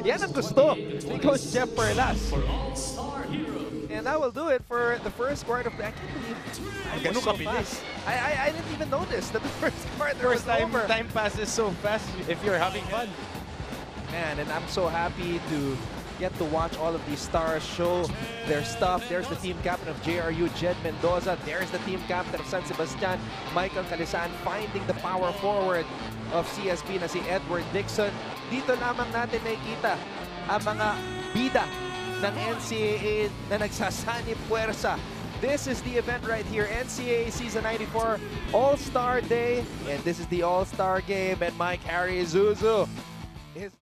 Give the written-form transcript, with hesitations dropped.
Yan ang gusto ni Coach Jeff Perlas. And that will do it for the first quarter of the... I can't believe time was so fast. I didn't even notice that the first quarter was over. Time passes so fast if you're having fun. Man, and I'm so happy to get to watch all of these stars show their stuff. There's the team captain of JRU, Jed Mendoza. There's the team captain of San Sebastian, Michael Calisan, finding the power forward of CSB na si Edward Dixon. Dito lamang natin nakikita ang mga bida ng NCAA na nagsasanib puwersa. This is the event right here, NCAA Season 94 All-Star Day. And this is the All-Star Game, and Mike Harry Zuzu is